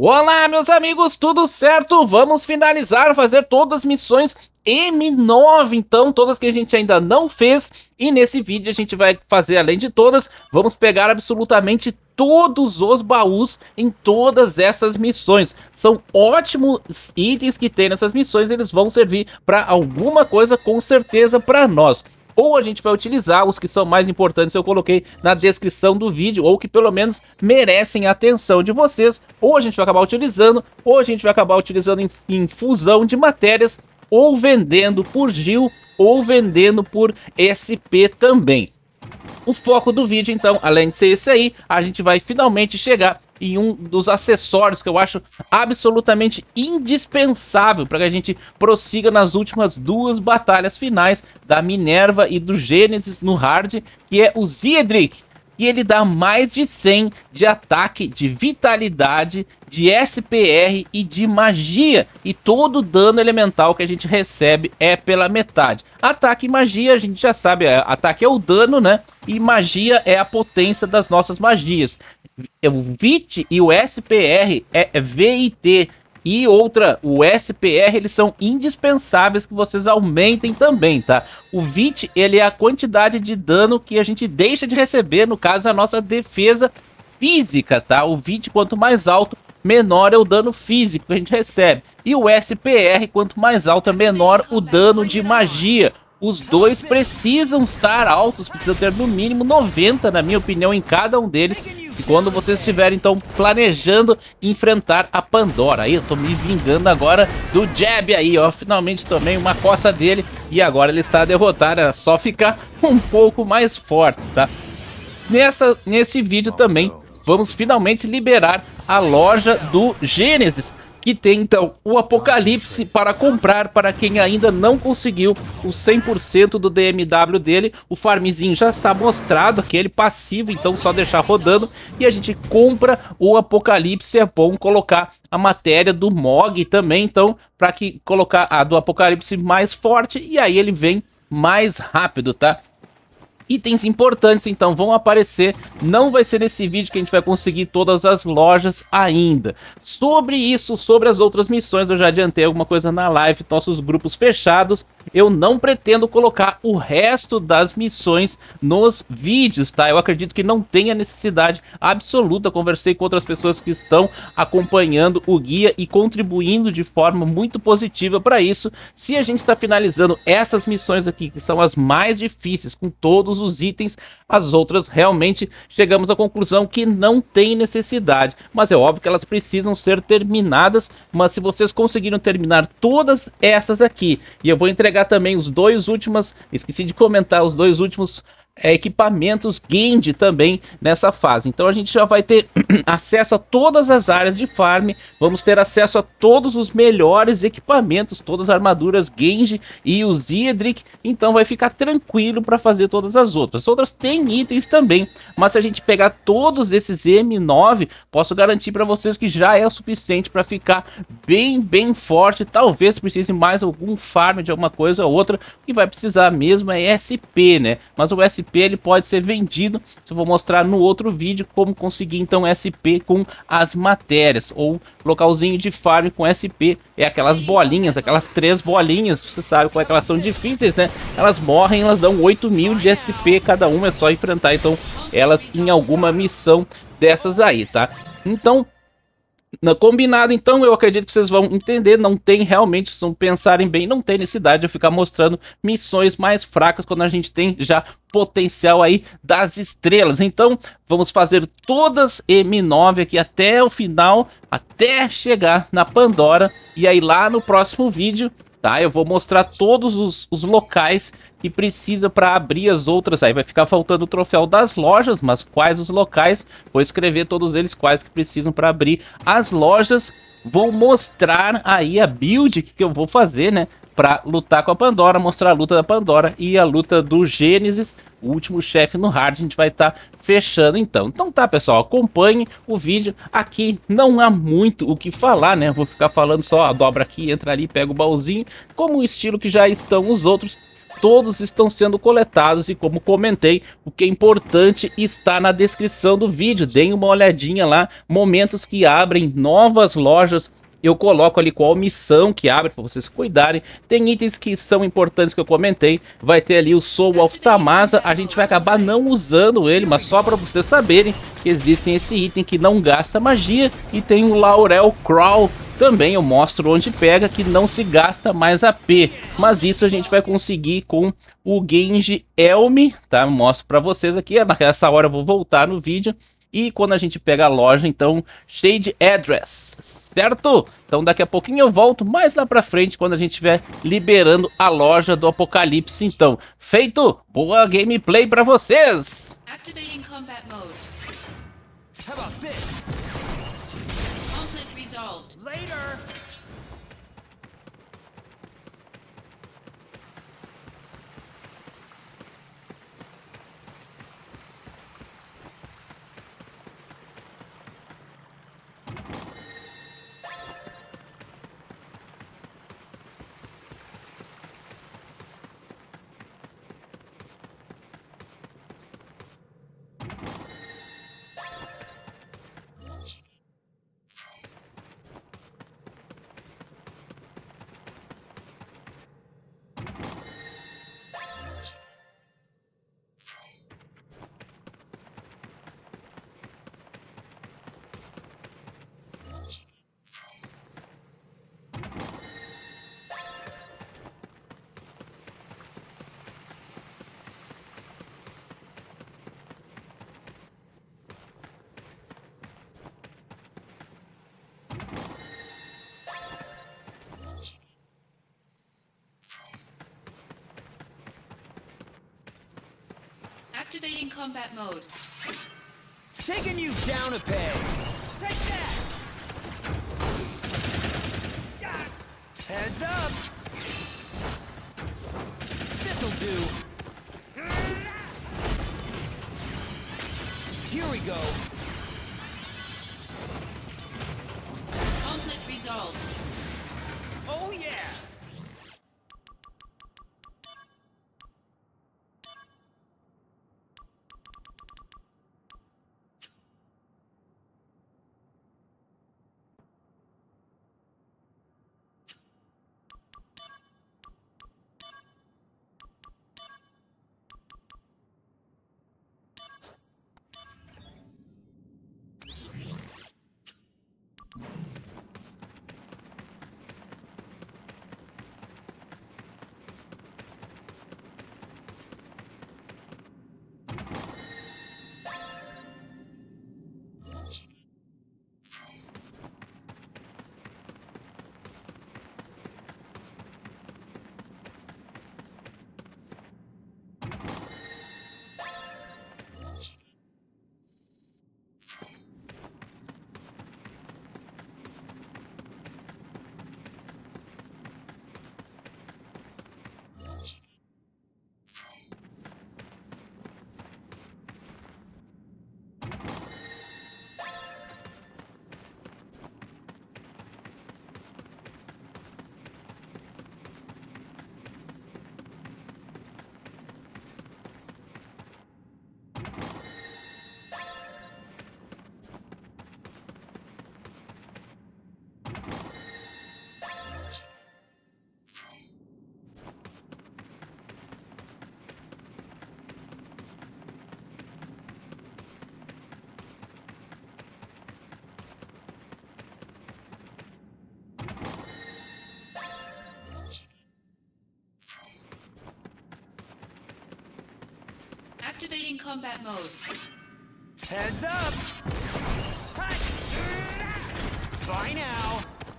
Olá, meus amigos, tudo certo? Vamos finalizar, fazer todas as missões M9, então, todas que a gente ainda não fez. E nesse vídeo a gente vai fazer, além de todas, vamos pegar absolutamente todos os baús em todas essas missões. São ótimos itens que tem nessas missões, eles vão servir para alguma coisa, com certeza, para nós. Ou a gente vai utilizar os que são mais importantes, eu coloquei na descrição do vídeo, ou que pelo menos merecem a atenção de vocês, ou a gente vai acabar utilizando, ou a gente vai acabar utilizando em fusão de matérias, ou vendendo por Gil, ou vendendo por SP também. O foco do vídeo, então, além de ser esse aí, a gente vai finalmente chegar em um dos acessórios que eu acho absolutamente indispensável para que a gente prossiga nas últimas duas batalhas finais da Minerva e do Gênesis no hard, que é o Ziedrick. E ele dá mais de 100 de ataque, de vitalidade, de SPR e de magia. E todo o dano elemental que a gente recebe é pela metade. Ataque e magia, a gente já sabe, ataque é o dano, né? E magia é a potência das nossas magias. O VIT e o SPR é VIT. E outra, o SPR, eles são indispensáveis que vocês aumentem também, tá? O VIT, ele é a quantidade de dano que a gente deixa de receber, no caso, a nossa defesa física, tá? O VIT, quanto mais alto, menor é o dano físico que a gente recebe. E o SPR, quanto mais alto, é menor o dano de magia. Os dois precisam estar altos, precisam ter no mínimo 90, na minha opinião, em cada um deles. E quando vocês estiverem, então, planejando enfrentar a Pandora. Aí, eu tô me vingando agora do Jab aí, ó. Finalmente tomei uma coça dele e agora ele está derrotado. É só ficar um pouco mais forte, tá? Nesse vídeo também, vamos finalmente liberar a loja do Gênesis, que tem, então, o Apocalipse para comprar para quem ainda não conseguiu o 100% do DMW dele. O farmzinho já está mostrado, aquele passivo, então só deixar rodando. E a gente compra o Apocalipse, é bom colocar a matéria do Mog também, então, para que colocar a do Apocalipse mais forte, e aí ele vem mais rápido, tá? Itens importantes, então, vão aparecer. Não vai ser nesse vídeo que a gente vai conseguir todas as lojas ainda. Sobre isso, sobre as outras missões, eu já adiantei alguma coisa na live, nossos grupos fechados. Eu não pretendo colocar o resto das missões nos vídeos, tá? Eu acredito que não tenha necessidade absoluta. Conversei com outras pessoas que estão acompanhando o guia e contribuindo de forma muito positiva para isso. Se a gente está finalizando essas missões aqui, que são as mais difíceis, com todos os itens, as outras realmente chegamos à conclusão que não tem necessidade. Mas é óbvio que elas precisam ser terminadas. Mas se vocês conseguiram terminar todas essas aqui, e eu vou entregar também os dois últimos, esqueci de comentar, os dois últimos equipamentos Genji também nessa fase. Então a gente já vai ter acesso a todas as áreas de farm, vamos ter acesso a todos os melhores equipamentos, todas as armaduras Genji e o Ziedrick, então vai ficar tranquilo para fazer todas as outras. Outras têm itens também, mas se a gente pegar todos esses M9, posso garantir para vocês que já é o suficiente para ficar bem forte. Talvez precise mais algum farm de alguma coisa ou outra, que vai precisar mesmo é SP, né? Mas o SP ele pode ser vendido. Eu vou mostrar no outro vídeo como conseguir então SP com as matérias, ou localzinho de farm com SP. É aquelas bolinhas, aquelas 3 bolinhas, você sabe como é que elas são difíceis, né? Elas morrem, elas dão 8.000 de SP cada uma, é só enfrentar então elas em alguma missão dessas aí, tá? Então, combinado, então eu acredito que vocês vão entender. Não tem realmente, se não pensarem bem, não tem necessidade de eu ficar mostrando missões mais fracas quando a gente tem já potencial aí das estrelas. Então vamos fazer todas M9 aqui até o final, até chegar na Pandora. E aí lá no próximo vídeo, tá, eu vou mostrar todos os locais que precisa para abrir as outras. Aí vai ficar faltando o troféu das lojas, mas quais os locais? Vou escrever todos eles, quais que precisam para abrir as lojas. Vou mostrar aí a build que eu vou fazer, né, para lutar com a Pandora, mostrar a luta da Pandora e a luta do Gênesis, o último chefe no hard. A gente vai estar fechando então. Então tá, pessoal, acompanhe o vídeo. Aqui não há muito o que falar, né? Vou ficar falando só, dobra aqui, entra ali, pega o baúzinho, como o estilo que já estão os outros. todos estão sendo coletados e, como comentei, o que é importante está na descrição do vídeo. Deem uma olhadinha lá, momentos que abrem novas lojas. Eu coloco ali qual missão que abre para vocês cuidarem. Tem itens que são importantes que eu comentei. Vai ter ali o Soul of Tamasa. A gente vai acabar não usando ele, mas só para vocês saberem que existem esse item que não gasta magia. E tem o Laurel Crawl. Também eu mostro onde pega, que não se gasta mais AP. Mas isso a gente vai conseguir com o Genji Elm, tá? Mostro para vocês aqui. Nessa hora eu vou voltar no vídeo. E quando a gente pega a loja, então, Shade Address, certo? Então daqui a pouquinho eu volto mais lá pra frente, quando a gente estiver liberando a loja do Apocalipse. Então, feito? Boa gameplay pra vocês! Activating combat mode. How about this? Conflict resolved. Later! Activating combat mode. Taking you down a peg. Take that! Heads up! This'll do. Here we go. Conflict resolved. Oh yeah! Activating combat mode. Heads up! Hi. Bye now!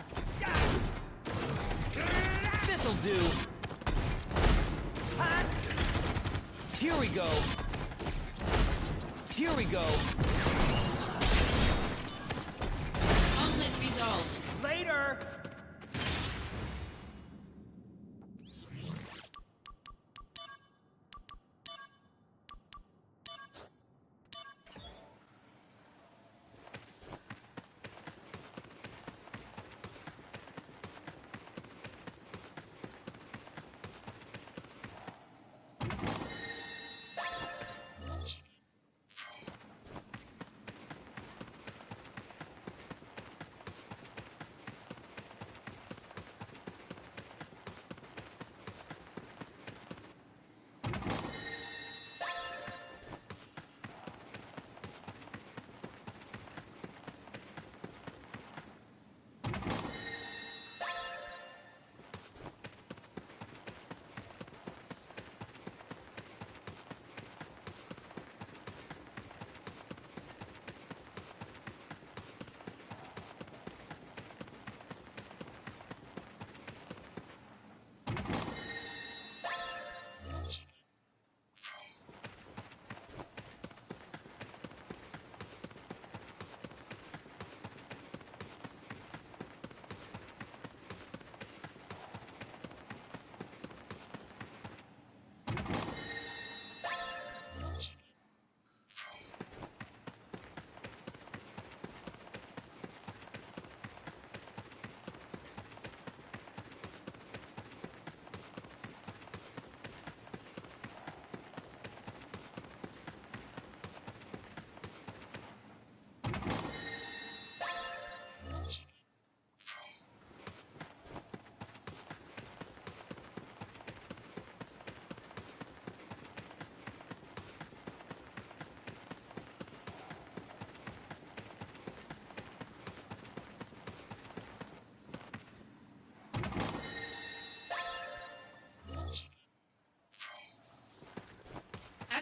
This'll do! Hi. Here we go! Here we go! Conflict resolved. Later!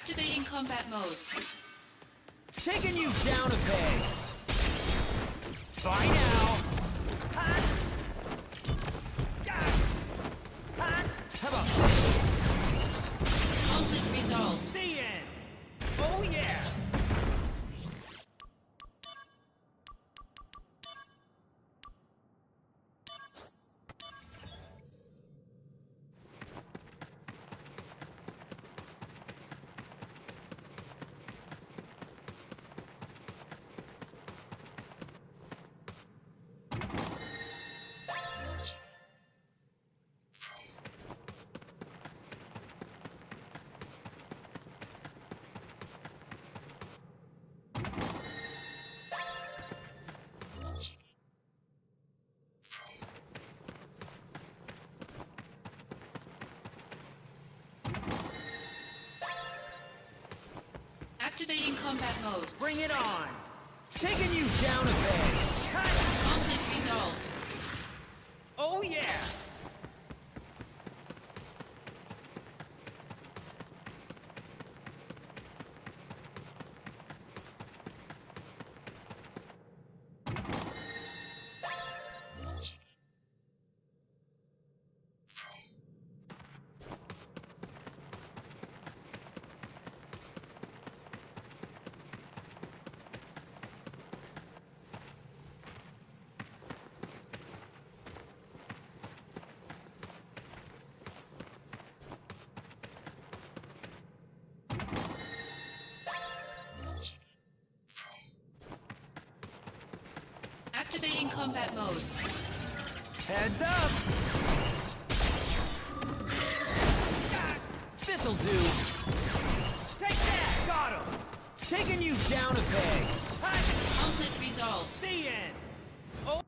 Activating combat mode. Taking you down a peg. Bye now. Ha! Ah! Ha! How about Conflict resolved. the end? Oh yeah! Activating combat mode. Bring it on! Taking you down a peg. Ha! Conflict resolved. Oh yeah! Activating combat mode. Heads up! This'll do! Take that! Got him! Taking you down a peg! Ha! Conflict resolved. The end! Oh!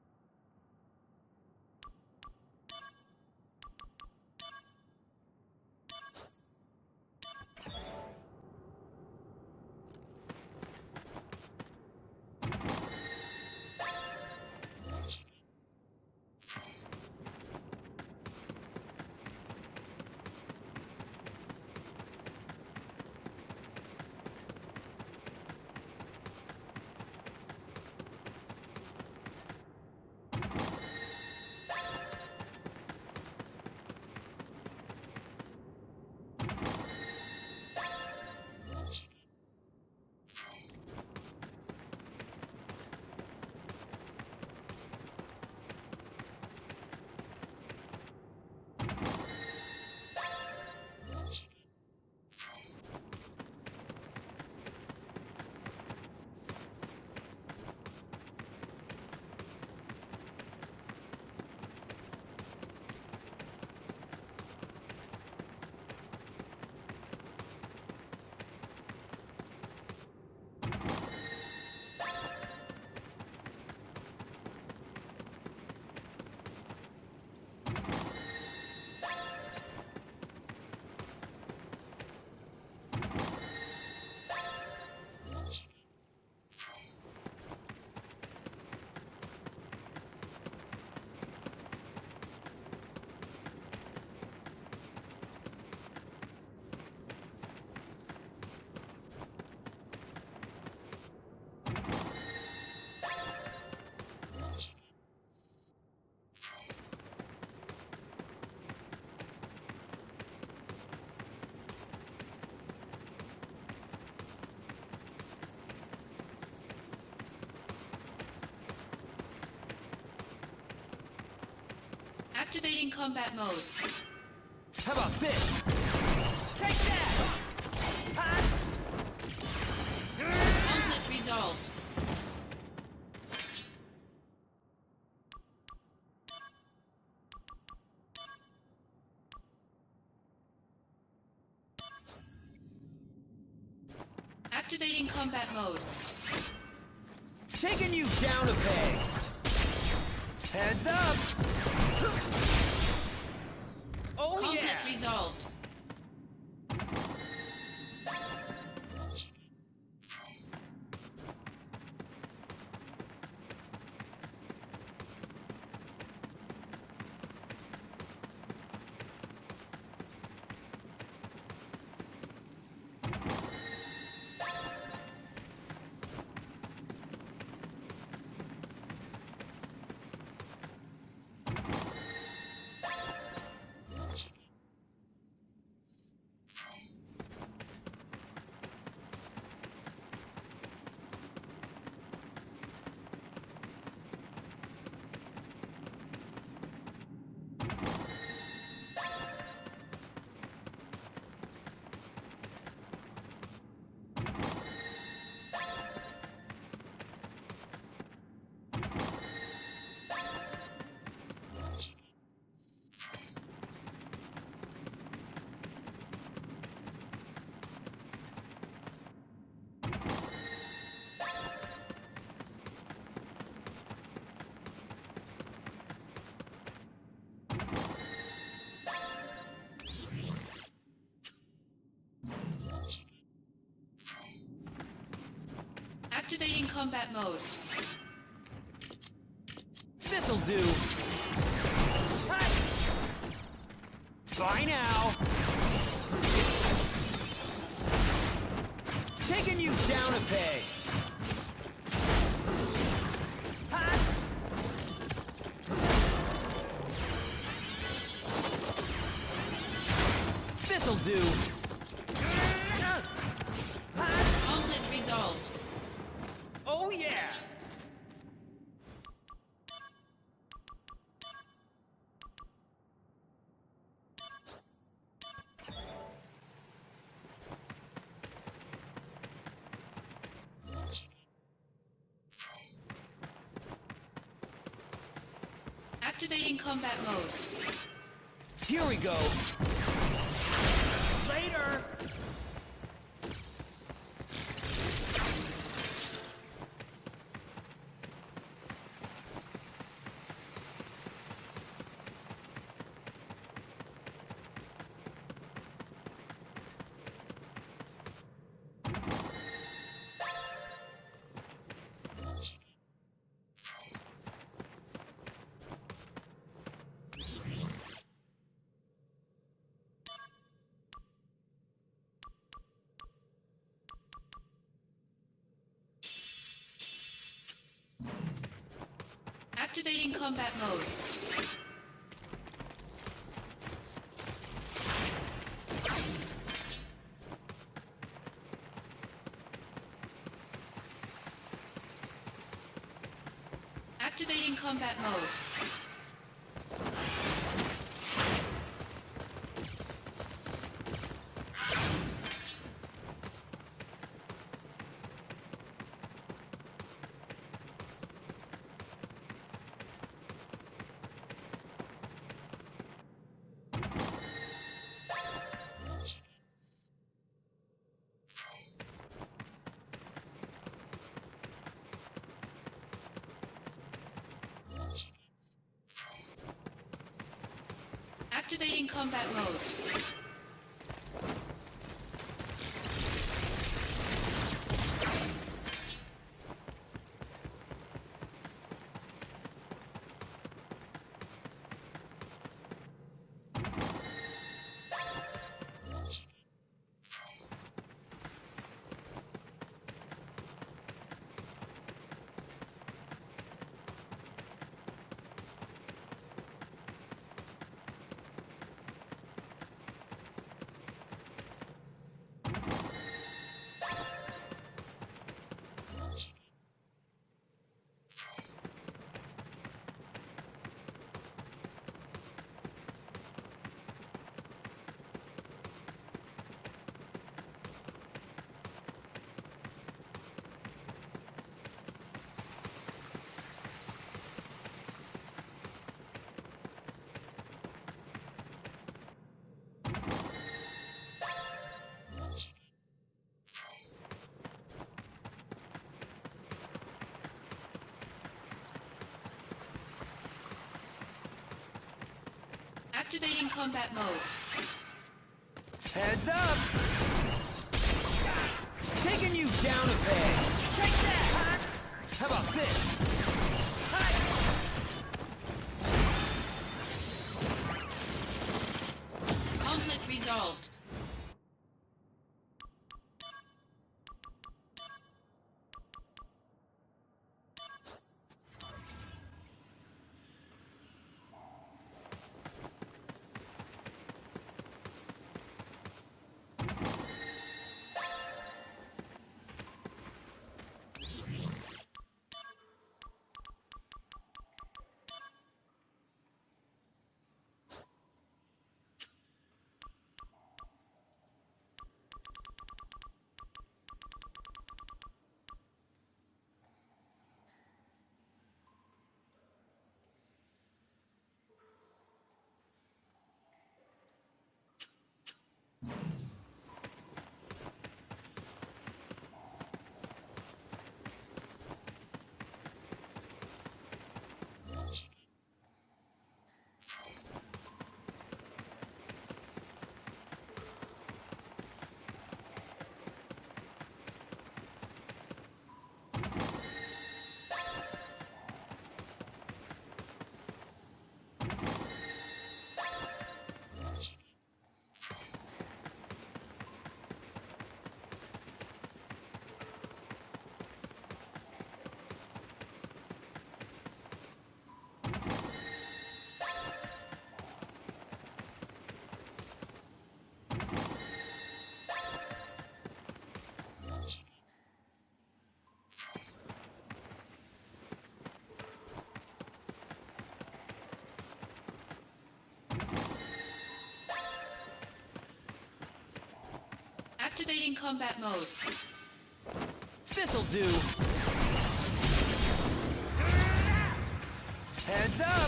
Activating combat mode. How about this? Take that! Ha! Conflict resolved. Activating combat mode. Taking you down a peg! Heads up! Oh Conflict yeah! resolved. Activating combat mode. This'll do. Hi. Bye now. Taking you down a peg. Ha. This'll do. Ha. Conflict resolved. Oh yeah. Activating combat mode. Here we go. Later. Activating combat mode. Activating combat mode. Activating combat mode. Activating combat mode. Heads up! Taking you down a peg. Take that! How about this? Conflict resolved. Activating combat mode. This'll do. Heads up!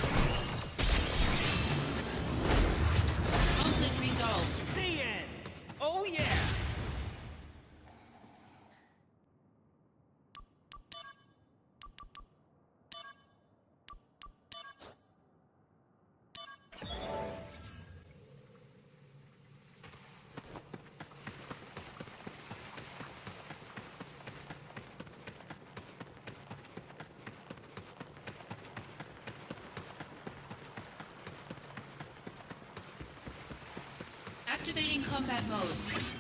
Conflict resolved. The end! Oh yeah! Activating combat mode.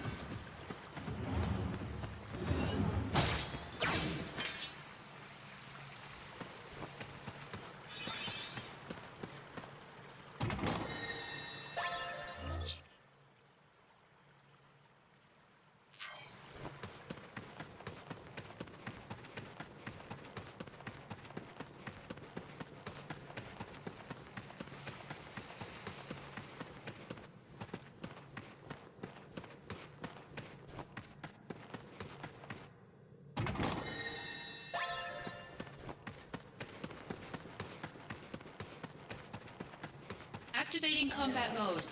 Activating combat mode.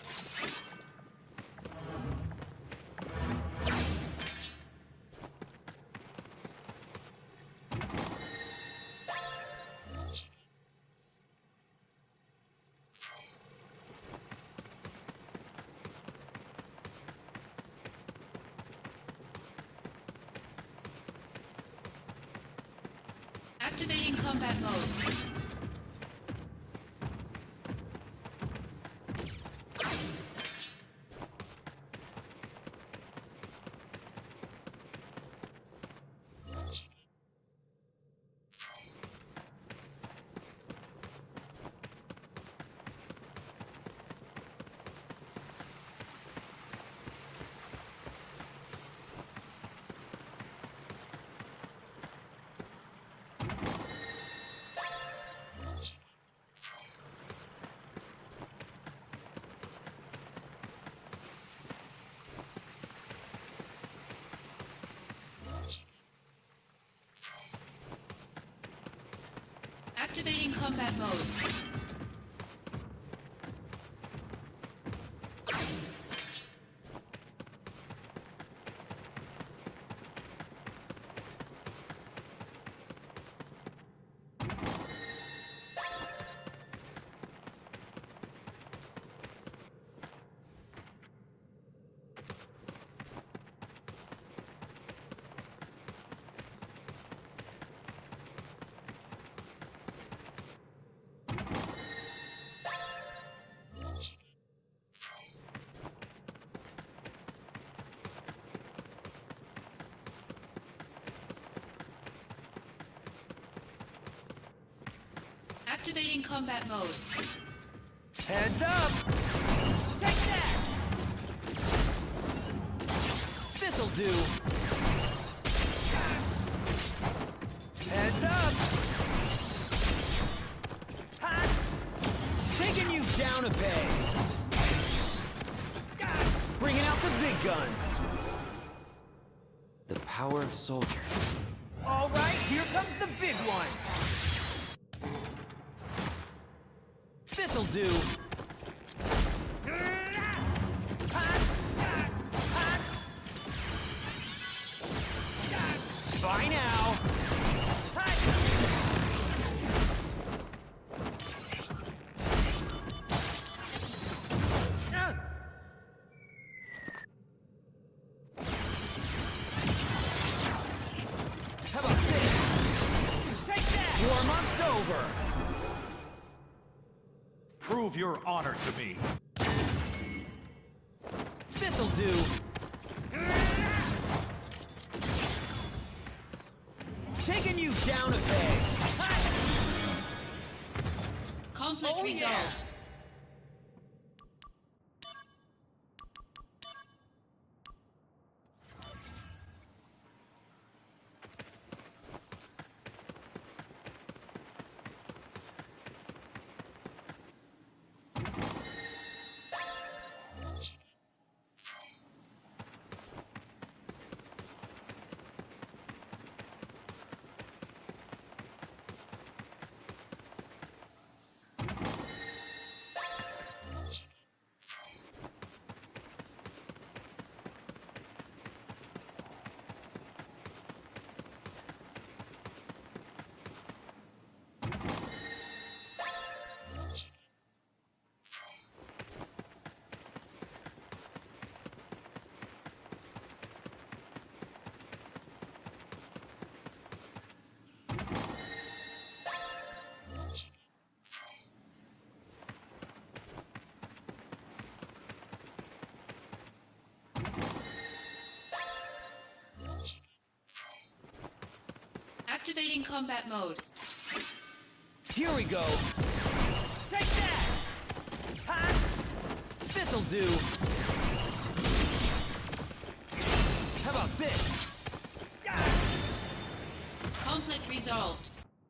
Activating combat mode. Activating combat mode. Activating combat mode. Heads up! Take that! This'll do. Heads up! Ha! Taking you down a peg. Bringing out the big guns. The power of soldier. All right, here comes the big one. This'll do. Bye now. How about this? Take that! Warm-up's over. Prove your honor to me. This'll do. Taking you down a peg. Conflict Oh, resolved. yeah. Activating combat mode. Here we go. Take that! Ha! This'll do. How about this? Conflict resolved.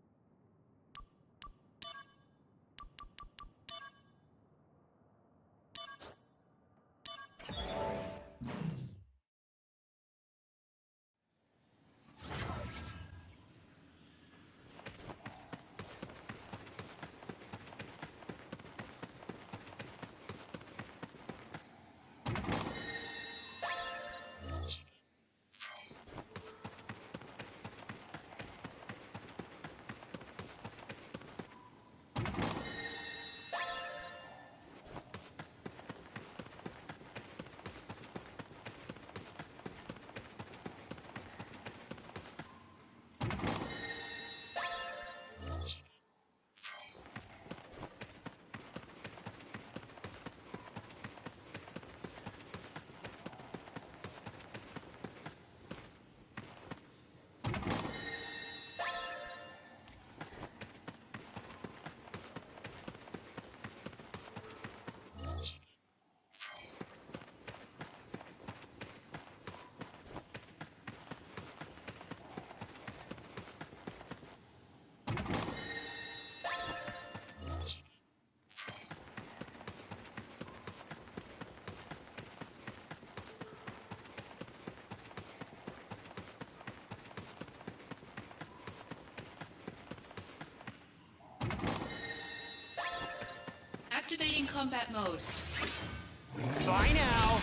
Activating combat mode. Bye now.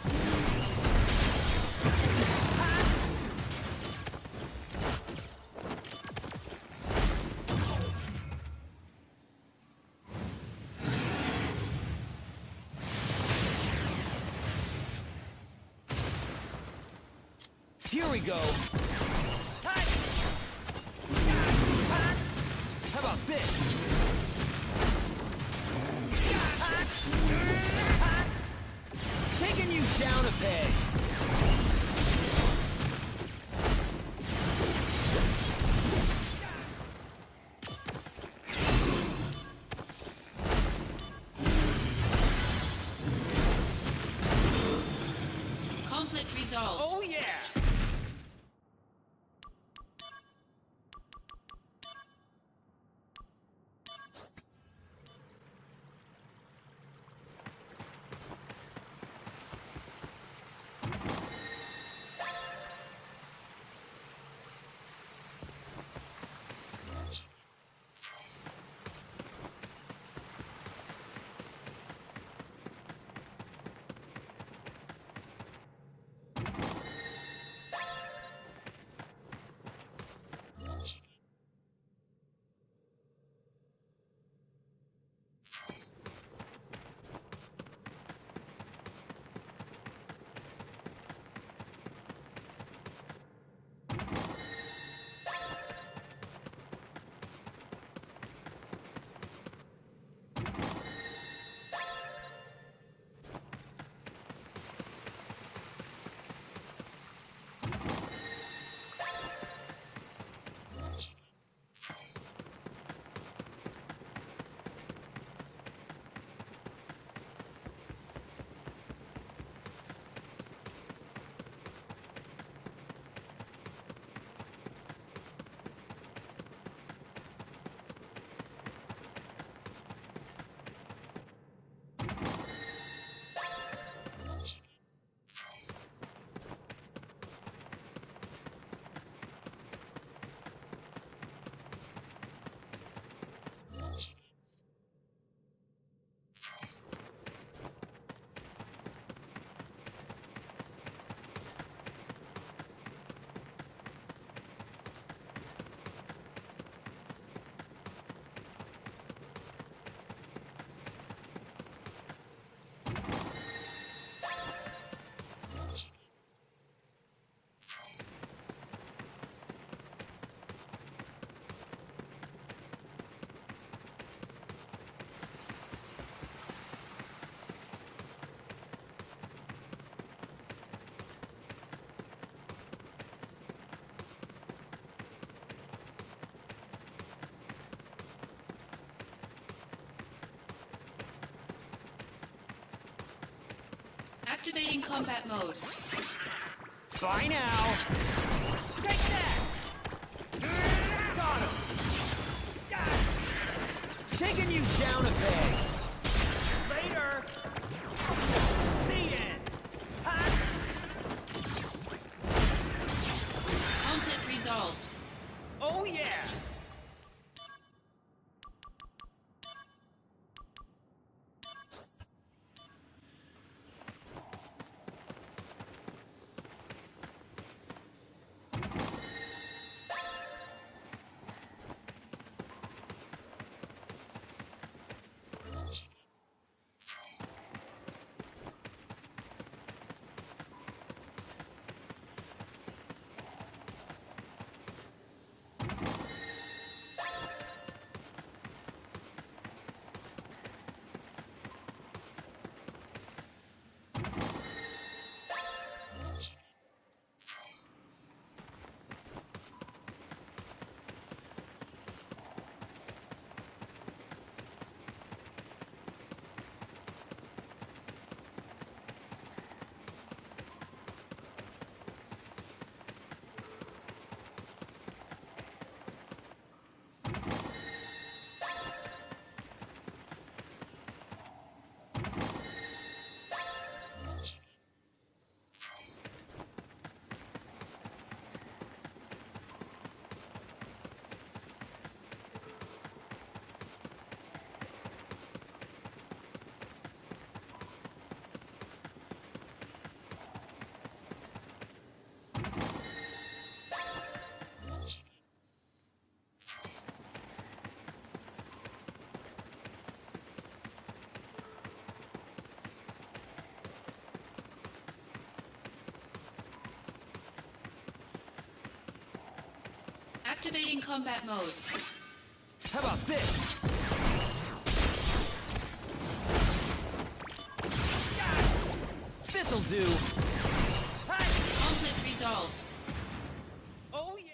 Here we go. How about this? Taking you down a peg. Conflict resolved. Oh yeah. Activating combat mode. Bye now. Take that. Got him. Taking you down a peg. Later. The end. Conflict resolved. Oh yeah. Activating combat mode. How about this? This'll do. Conflict resolved. Oh yeah.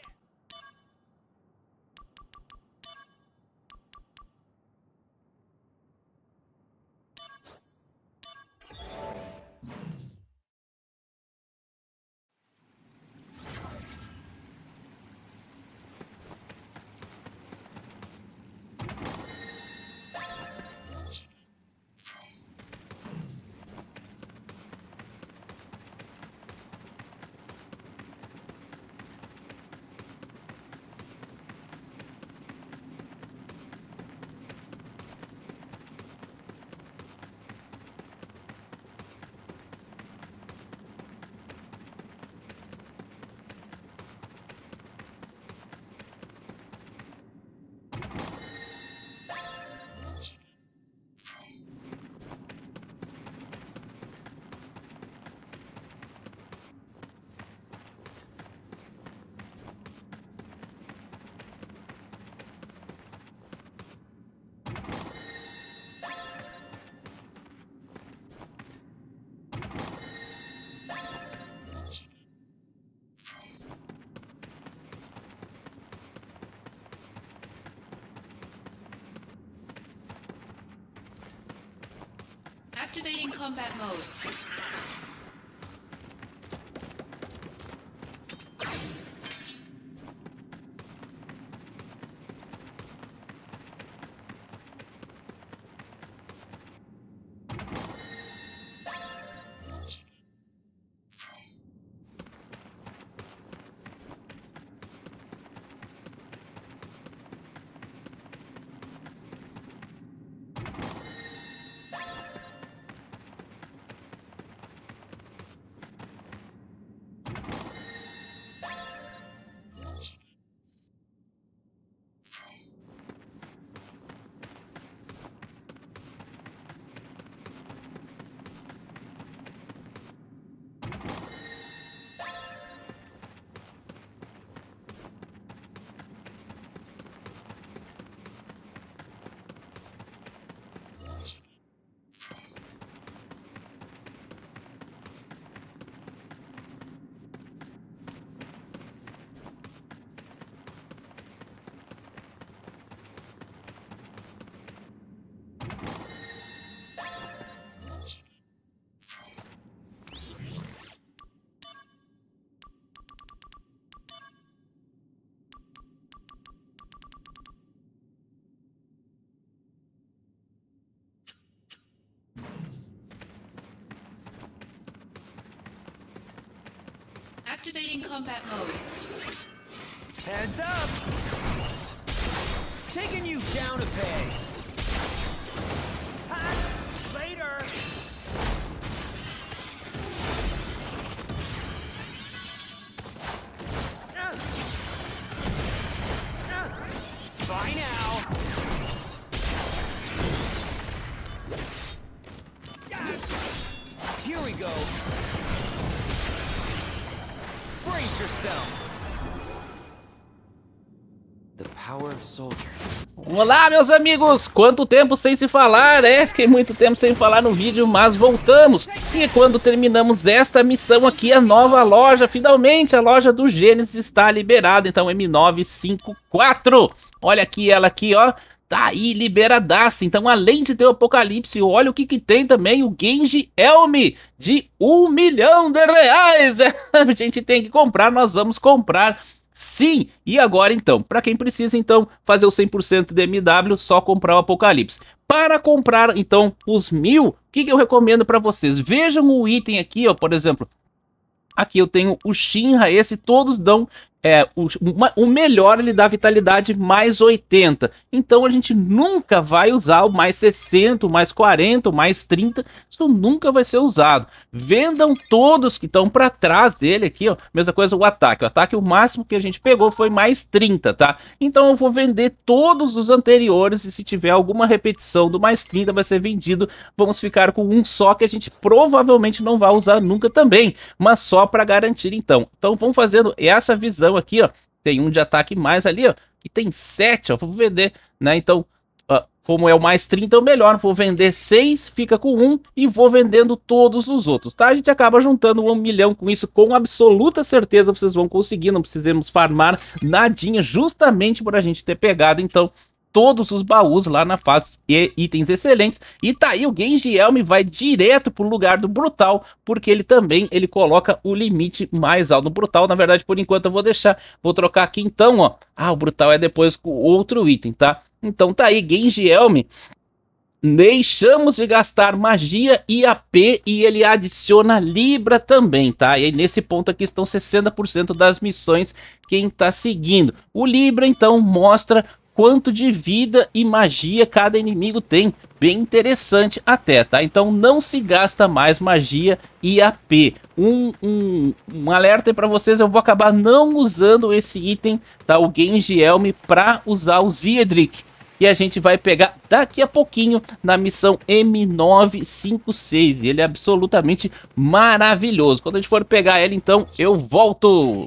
Activating combat mode. Activating combat mode. Heads up! Taking you down a peg. Ha! Later! Bye now! Here we go! Brace yourself! The power of soldier. Olá, meus amigos! Quanto tempo sem se falar, né? Fiquei muito tempo sem falar no vídeo, mas voltamos. E quando terminamos esta missão aqui, a nova loja, finalmente a loja do Gênesis está liberada. Então, M954. Olha aqui ela aqui, ó. Tá aí liberadaça. Então, além de ter o Apocalipse, olha o que que tem também, o Genji Elmi de R$1 milhão. A gente tem que comprar, nós vamos comprar. Sim, e agora então, para quem precisa então fazer o 100% de MW, só comprar o Apocalipse. Para comprar então os 1000, o que eu recomendo para vocês? Vejam o item aqui, ó, por exemplo, aqui eu tenho o Shinra, esse todos dão o melhor, ele dá vitalidade mais 80. Então a gente nunca vai usar o mais 60, o mais 40, o mais 30. Isso nunca vai ser usado. Vendam todos que estão para trás dele aqui, ó. Mesma coisa o ataque. O ataque, o máximo que a gente pegou foi mais 30, tá? Então eu vou vender todos os anteriores e se tiver alguma repetição do mais 30 vai ser vendido. Vamos ficar com um só que a gente provavelmente não vai usar nunca também, mas só para garantir então. Então vamos fazendo essa visão aqui, ó. Tem um de ataque mais ali, ó, que tem 7, ó. Vou vender, né? Então, como é o mais 30, é o melhor. Vou vender 6, fica com 1 e vou vendendo todos os outros, tá? A gente acaba juntando 1 milhão com isso, com absoluta certeza vocês vão conseguir. Não precisamos farmar nadinha, justamente por a gente ter pegado, então, todos os baús lá na fase e itens excelentes. E tá aí, o Genji Elmi vai direto pro lugar do Brutal, porque ele também, ele coloca o limite mais alto no Brutal. Na verdade, por enquanto eu vou deixar, vou trocar aqui então, ó. Ah, o Brutal é depois com outro item, tá? Então tá aí, Genji Elmi. Deixamos de gastar magia e AP e ele adiciona Libra também, tá? E aí nesse ponto aqui estão 60% das missões quem tá seguindo. O Libra então mostra quanto de vida e magia cada inimigo tem. Bem interessante até, tá? Então não se gasta mais magia e AP. Um alerta para vocês, eu vou acabar não usando esse item, tá? O Genji Elmi para usar o Ziedric. E a gente vai pegar daqui a pouquinho na missão M956. Ele é absolutamente maravilhoso. Quando a gente for pegar ele, então, eu volto.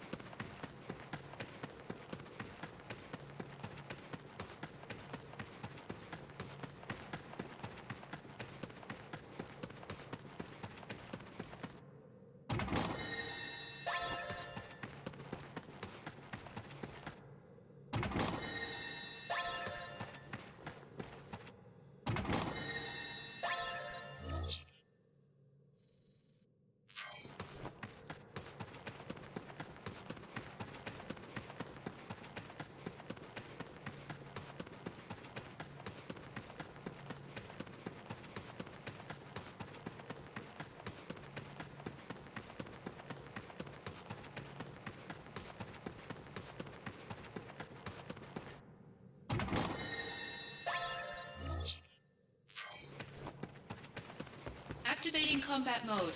Activating combat mode.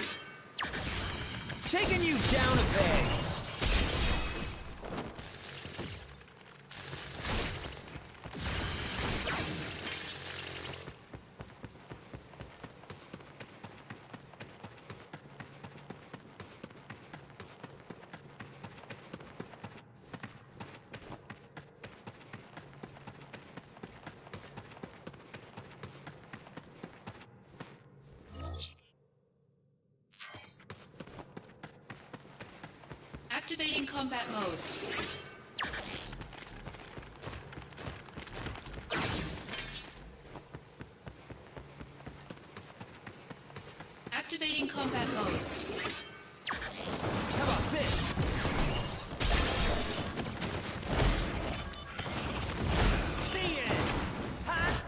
Taking you down a peg. Activating combat mode. Activating combat mode. How about this? The end. Ha!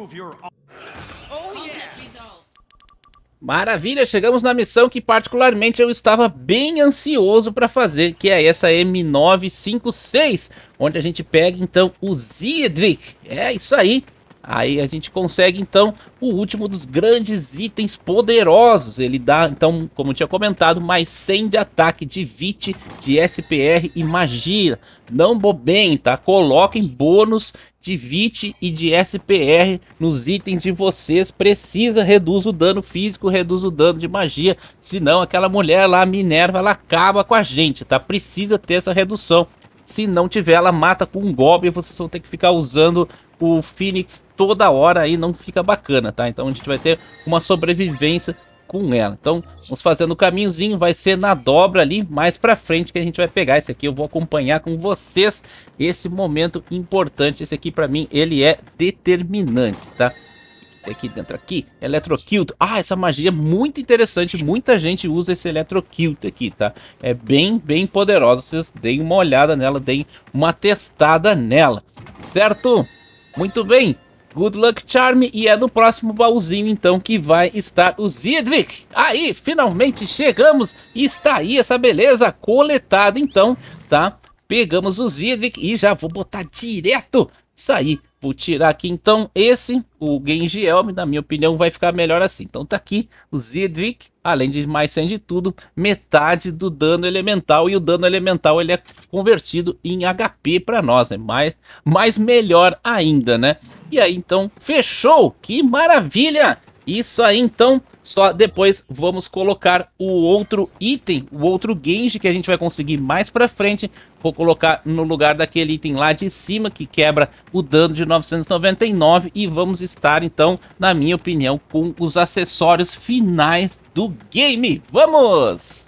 prove your Oh yeah! Conflict resolved. Maravilha, chegamos na missão que particularmente eu estava bem ansioso para fazer, que é essa M956, onde a gente pega então o Ziedrich. É isso aí. Aí a gente consegue então o último dos grandes itens poderosos. Ele dá então, como eu tinha comentado, mais 100 de ataque de VIT, de SPR e magia. Não bobeiem, tá? Coloquem bônus de VIT e de SPR nos itens de vocês. Precisa, reduz o dano físico, reduz o dano de magia. Senão aquela mulher lá, Minerva, ela acaba com a gente, tá? Precisa ter essa redução. Se não tiver, ela mata com um golpe e vocês vão ter que ficar usando o Phoenix toda hora, aí não fica bacana, tá? Então a gente vai ter uma sobrevivência com ela. Então vamos fazendo o caminhozinho, vai ser na dobra ali, mais pra frente que a gente vai pegar. Esse aqui eu vou acompanhar com vocês esse momento importante. Esse aqui pra mim, ele é determinante, tá? Aqui dentro aqui, Electrocute. Ah, essa magia é muito interessante. Muita gente usa esse Electrocute aqui, tá? É bem poderosa. Vocês deem uma olhada nela, deem uma testada nela, certo? Muito bem. Good Luck Charm. E é no próximo baúzinho, então, que vai estar o Ziedrich. Aí, finalmente chegamos. E está aí essa beleza coletada, então, tá? Pegamos o Ziedrich e já vou botar direto. Isso aí. Vou tirar aqui então esse, o Genji Elm, na minha opinião vai ficar melhor assim. Então tá aqui o Ziedrich, além de mais 100 de tudo, metade do dano elemental. E o dano elemental ele é convertido em HP para nós, né? Mais melhor ainda, né? E aí então, fechou, que maravilha! Isso aí então, só depois vamos colocar o outro item, o outro Genji que a gente vai conseguir mais pra frente. Vou colocar no lugar daquele item lá de cima que quebra o dano de 999 e vamos estar então, na minha opinião, com os acessórios finais do game. Vamos!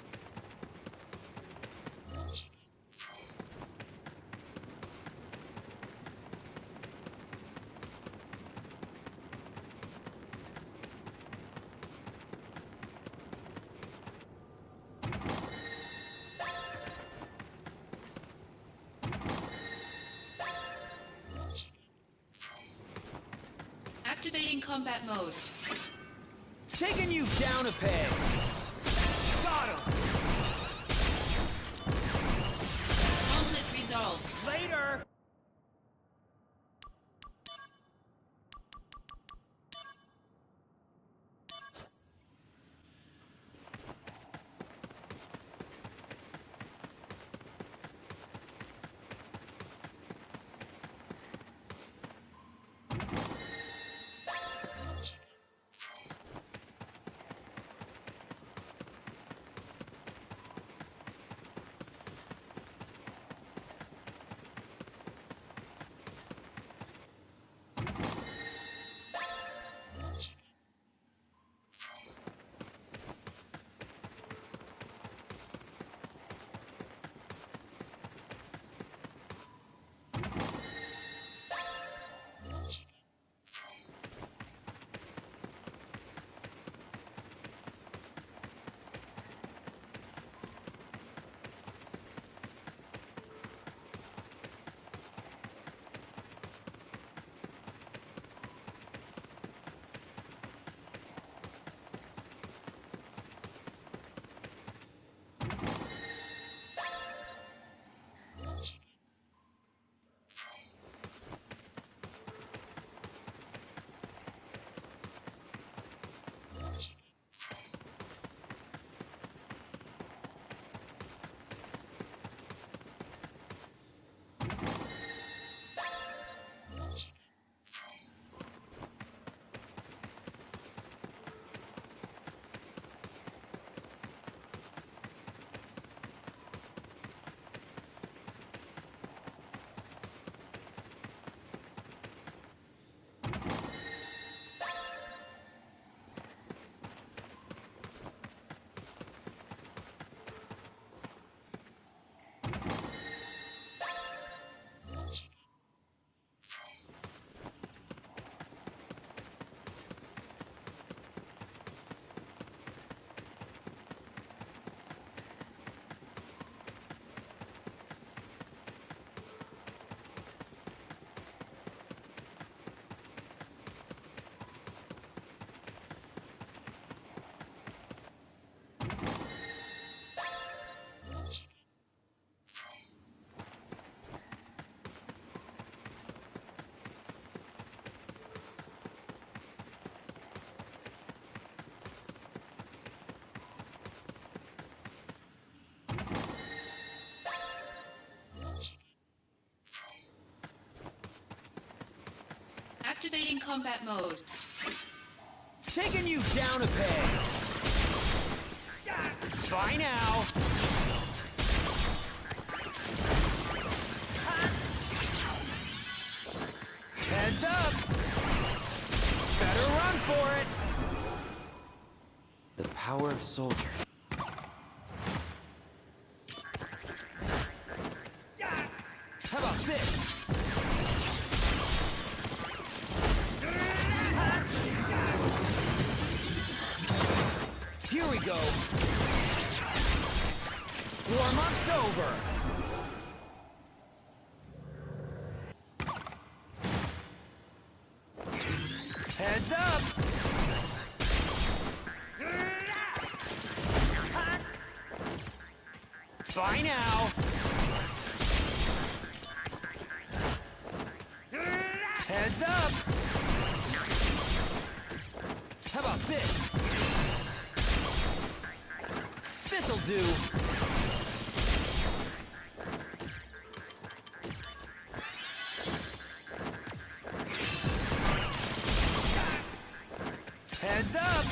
Activating combat mode. Taking you down a peg. Got him. Conflict resolved. Later. Activating combat mode. Taking you down a peg. Bye now. Heads up. Better run for it. The power of soldier. How about this? Here we go. Warm-up's over. Heads up. Bye now. Heads up. How about this? This'll do. Heads up.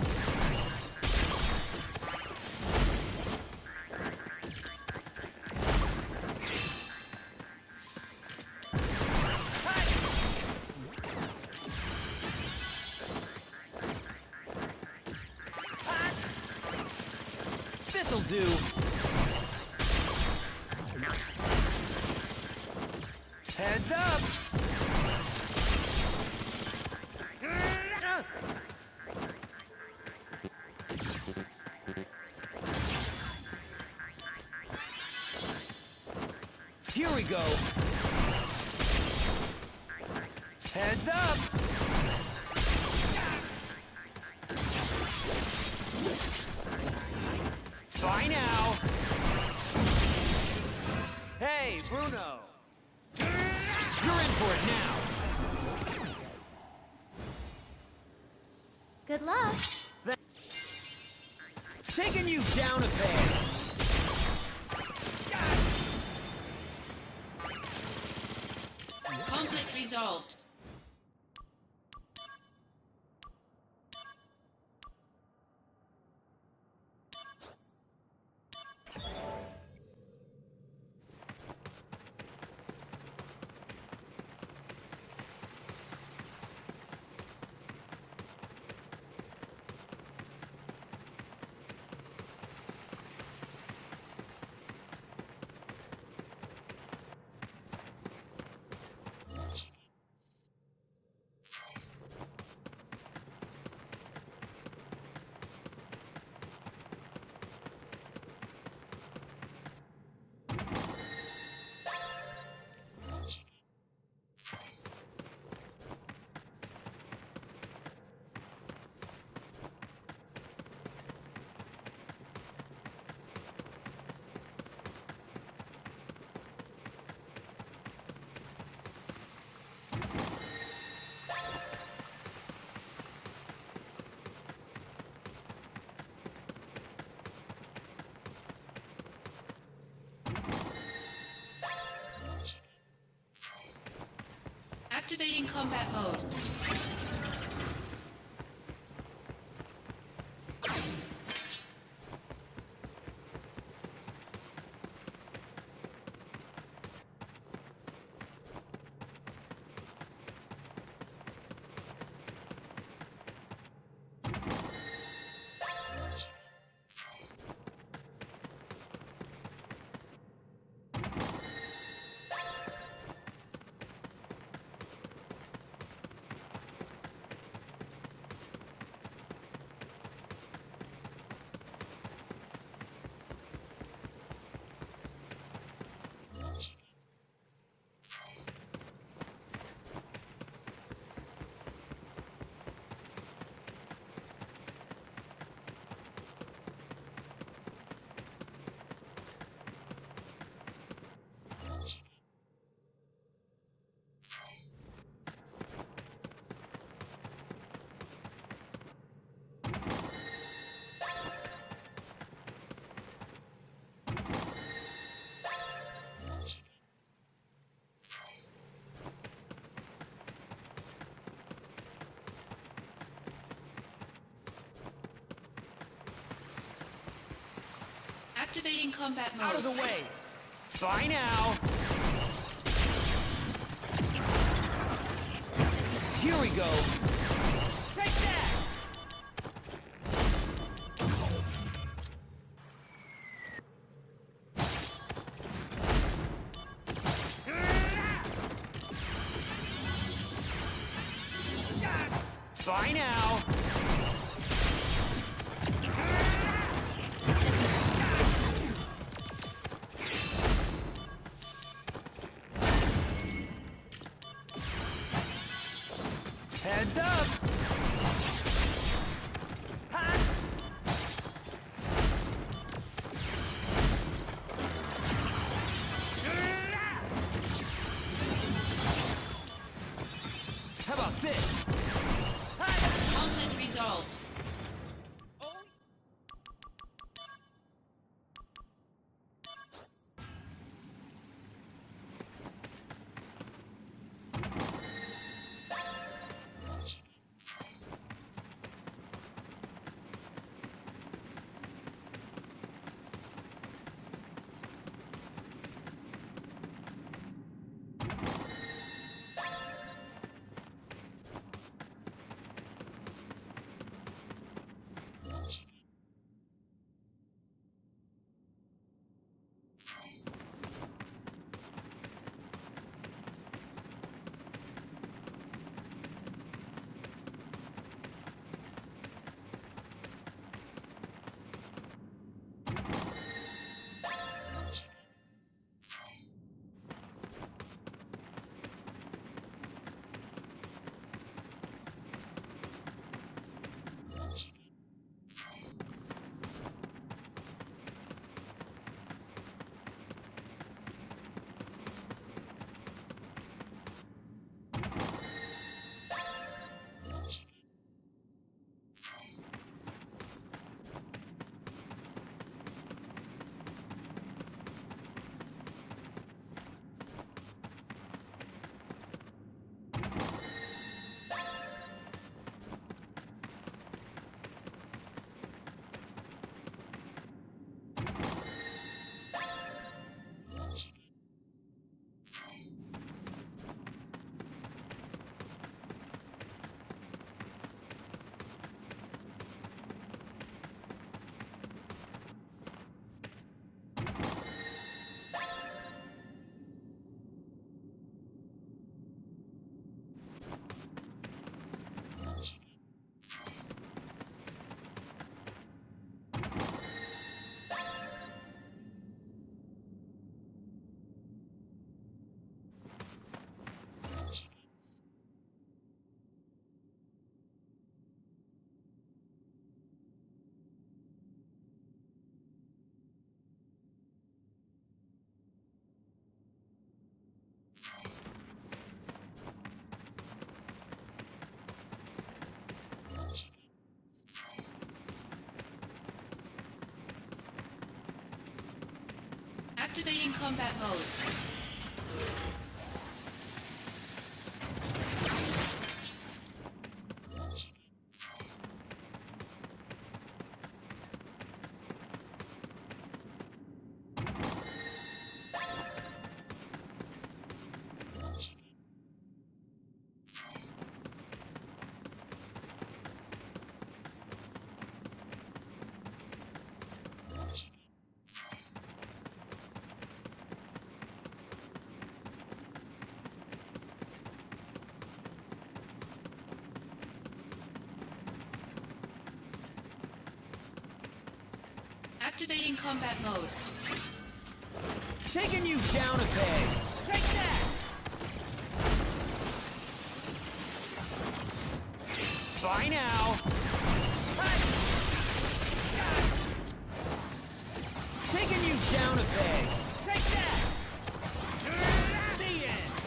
This'll do. Heads up. Here we go. Heads up. Bye now! Hey, Bruno! You're in for it now! Good luck. Taking you down a peg! Conflict resolved. Activating combat mode. Activating combat Out of mode. the way. Bye now. Here we go. Take that. Bye now. Heads up. Ha! How about this? Conflict resolved. Activating combat mode. Activating combat mode. Taking you down a peg. Take that. Bye now. Taking you down a peg. Take that. The end.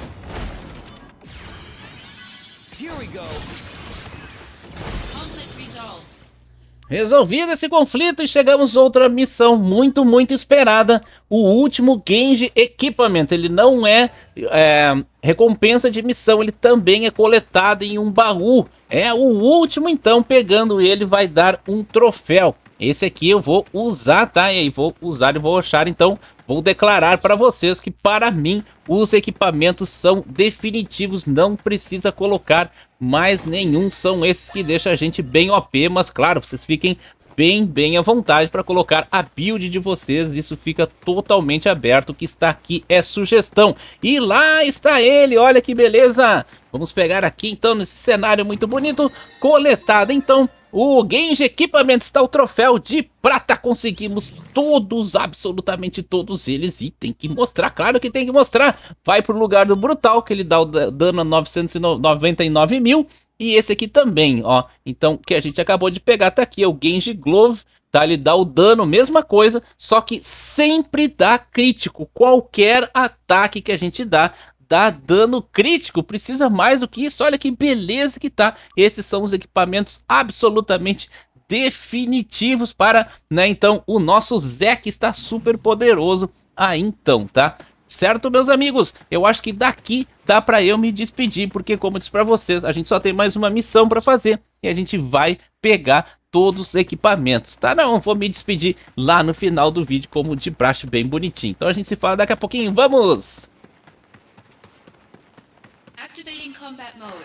Here we go. Conflict resolved. Resolvido esse conflito e chegamos a outra missão muito esperada, o último Genji Equipment. Ele não é, recompensa de missão, ele também é coletado em um baú. É o último, então, pegando ele vai dar um troféu. esse aqui eu vou usar, tá? E aí vou usar e vou achar, então vou declarar para vocês que para mim os equipamentos são definitivos, não precisa colocar mais nenhum, são esses que deixam a gente bem OP, mas claro, vocês fiquem bem à vontade para colocar a build de vocês, isso fica totalmente aberto, o que está aqui é sugestão. E lá está ele, olha que beleza! Vamos pegar aqui então nesse cenário muito bonito, coletado então o Genji Equipment, está o troféu de prata, conseguimos todos, absolutamente todos eles, e tem que mostrar, claro que tem que mostrar. Vai pro lugar do Brutal, que ele dá o dano a 999 mil, e esse aqui também, ó. Então, que a gente acabou de pegar, tá aqui, é o Genji Glove, tá? Ele dá o dano, mesma coisa, só que sempre dá crítico, qualquer ataque que a gente dá dano crítico, precisa mais do que isso, olha que beleza que tá. Esses são os equipamentos absolutamente definitivos para, né, então, o nosso Zé que está super poderoso aí então, tá? Certo, meus amigos? Eu acho que daqui dá para eu me despedir, porque como eu disse para vocês, a gente só tem mais uma missão para fazer e a gente vai pegar todos os equipamentos, tá? Não, vou me despedir lá no final do vídeo, como de praxe, bem bonitinho. Então a gente se fala daqui a pouquinho, vamos! Activating combat mode.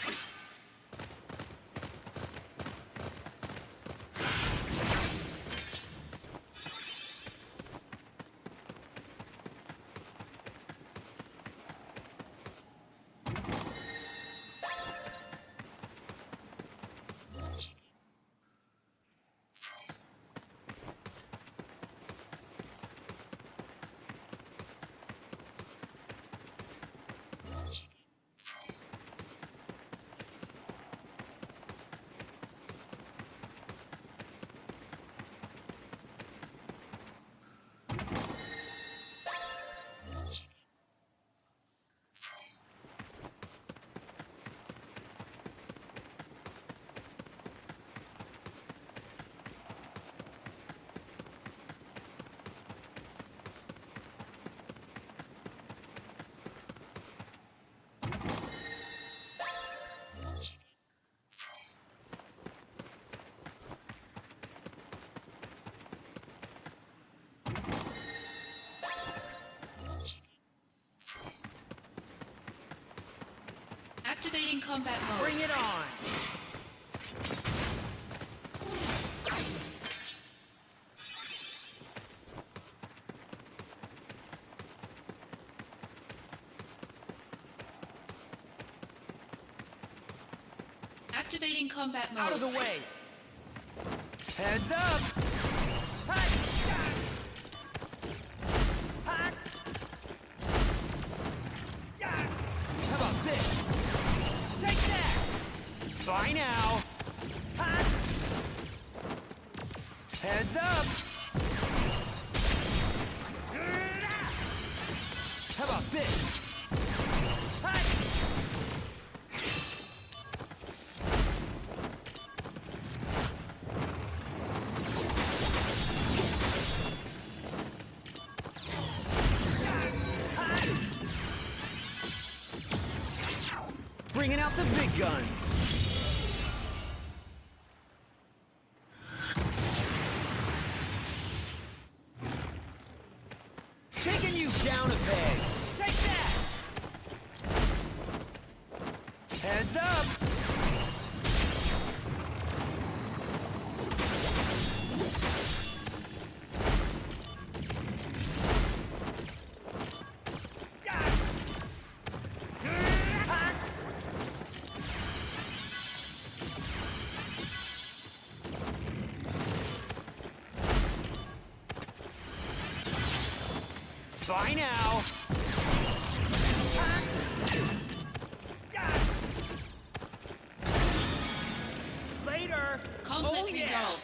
Activating combat mode. Bring it on! Activating combat Out of mode. the way! Heads up! Hot! Hot! How about this? Take that! Bye now! Hot! Heads up! How about this? Hot! Bringing out the big guns. Taking you down a peg. Take that. Heads up. Bye now. Later. Conflict Oh, yeah. resolved.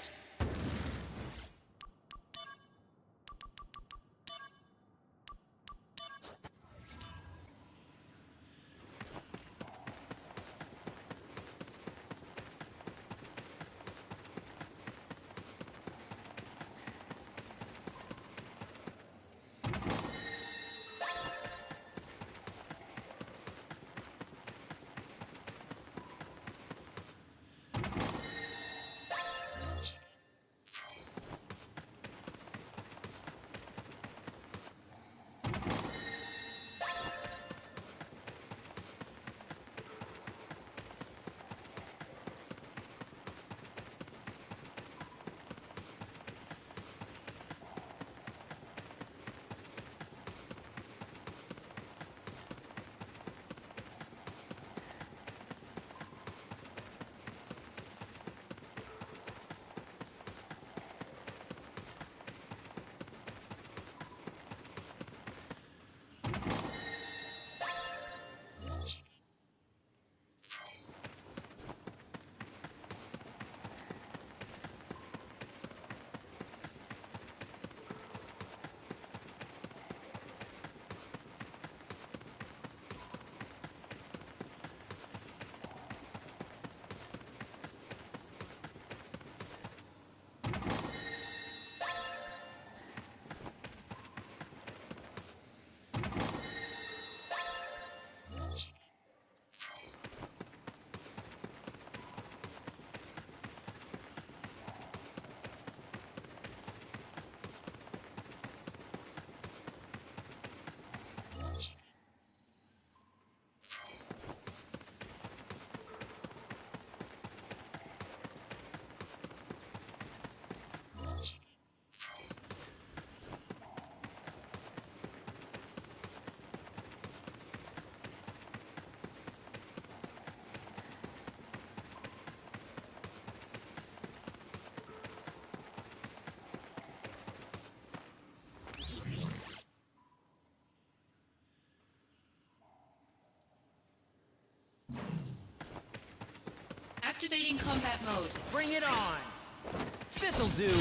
Activating combat mode. Bring it on. This'll do.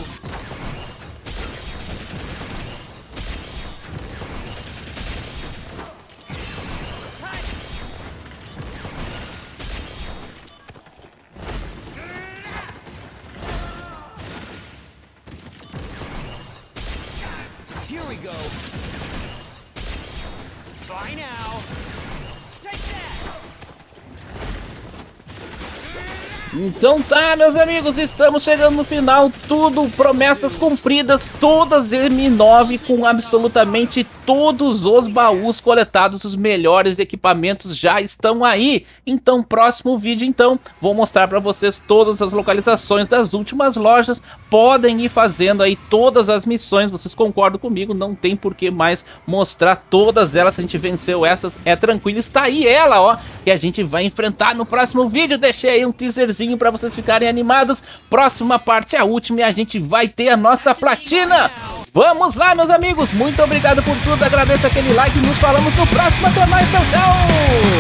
Here we go. Bye now. Take that. Então tá, meus amigos, estamos chegando no final, tudo promessas cumpridas, todas M9 com absolutamente todos os baús coletados, os melhores equipamentos já estão aí. Então, próximo vídeo, então, vou mostrar para vocês todas as localizações das últimas lojas, podem ir fazendo aí todas as missões, vocês concordam comigo, não tem por que mais mostrar todas elas, se a gente venceu essas, é tranquilo, está aí ela, ó, que a gente vai enfrentar no próximo vídeo, deixei aí um teaserzinho para vocês ficarem animados. Próxima parte, a última, e a gente vai ter a nossa platina. Vamos lá, meus amigos, muito obrigado por tudo, agradeço aquele like, nos falamos no próximo, até mais, tchau, tchau.